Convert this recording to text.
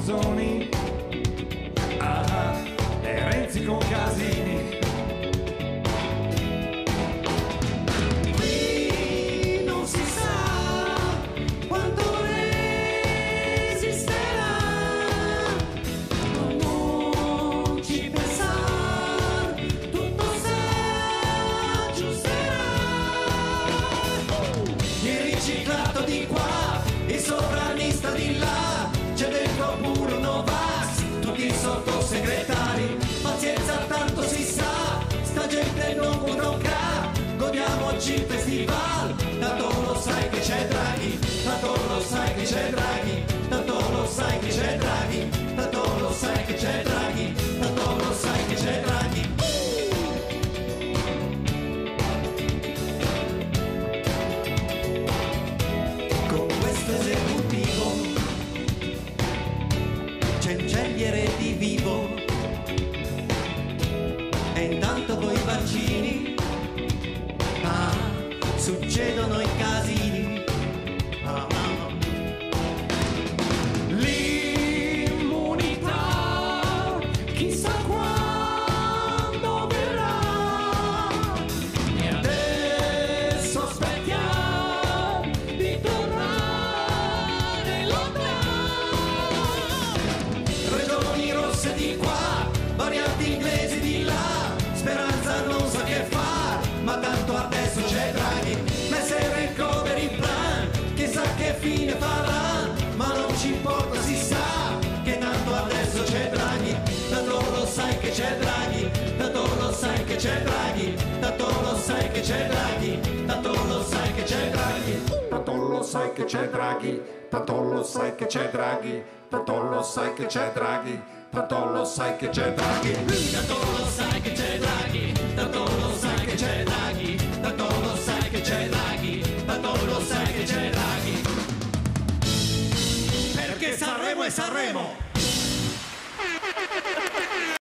Manzoni, e Renzi con Casini. Qui non si sa quanto resisterà, non ci pensar, tutto s'aggiusterà. Il riciclato di qua, il sovranista di là, c'è dentro pure un Novax, tutti i sottosegretari. Pazienza, tanto si sa, sta gente non controca, godiamoci il festival, tanto lo sai che c'è Draghi, tanto lo sai che c'è Draghi, tanto lo sai che c'è Draghi, tanto lo sai che c'è Draghi, tanto lo sai che c'è Draghi. Con questo esecutivo cancelliere di vivo, e intanto coi vaccini succedono i casini. L'immunità chissà quando verrà, e adesso aspettiamo di tornare lontano. Regioni rosse di qua, varianti inglesi di là, Speranza non sa che far, ma tanto adesso c'è Draghi, messo il recovery plan, chissà che fine farà, ma non ci importa, si sa che tanto adesso c'è Draghi, tanto lo sai che c'è Draghi, tanto lo sai che c'è Draghi, tanto lo sai che c'è Draghi, tanto lo sai che c'è Draghi, tanto lo sai che c'è Draghi, tanto lo sai che c'è Draghi, tanto lo sai che c'è Draghi, tanto lo sai che c'è Draghi, tanto lo sai che c'è Draghi, tanto lo sai che c'è Draghi, tanto lo sai che c'è Draghi, tanto lo sai che c'è Draghi. Perché Sanremo è Sanremo.